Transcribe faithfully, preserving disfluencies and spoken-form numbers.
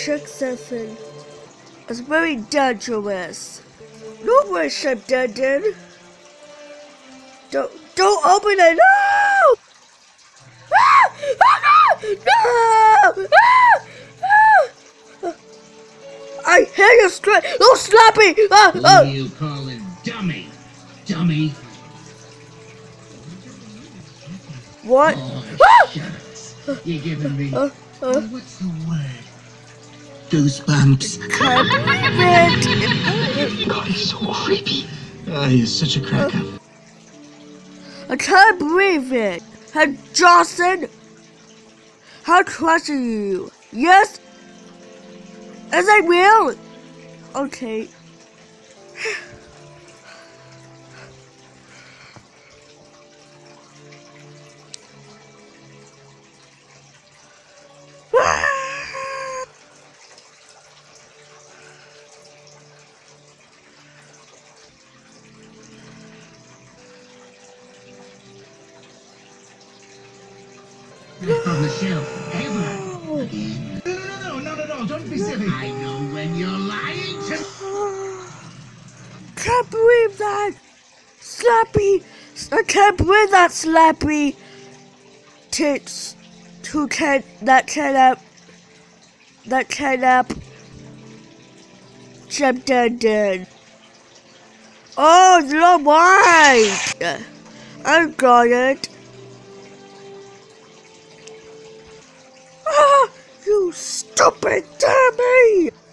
check something. It's very dangerous. No way, Chef Dundon. Don't, don't open it. No! Ah! Ah, no! No! Ah! Ah! I hear you scream. Don't slap me! Ah, Who ah. do you call a dummy? Dummy? What? Oh, Ah! shucks. You're giving me... Uh, uh, What's the word? Goosebumps. Can't believe it. God, he's so creepy. Oh, he's such a cracker. Uh, I can't believe it. Hey, Johnson. How trust you? Yes? Is I will? Okay. From the shelf, ever again. No, no, no, no, no, no, don't be silly. I know when you're lying to me. Can't believe that, Slappy. I can't believe that, Slappy. Tits, who can that can up, that can up. Chef Dundon. Oh, you're right. I got it. Ah, you stupid dummy!